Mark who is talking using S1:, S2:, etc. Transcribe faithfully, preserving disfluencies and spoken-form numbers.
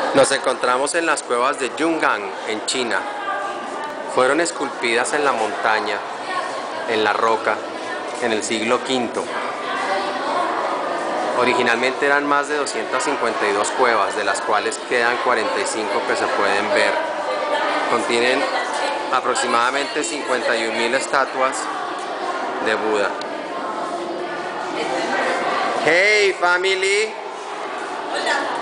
S1: Nos encontramos en las cuevas de Yungan, en China. Fueron esculpidas en la montaña, en la roca, en el siglo quinto. Originalmente eran más de doscientas cincuenta y dos cuevas, de las cuales quedan cuarenta y cinco que se pueden ver. Contienen aproximadamente cincuenta y un mil estatuas de Buda. Hey family!
S2: Hola.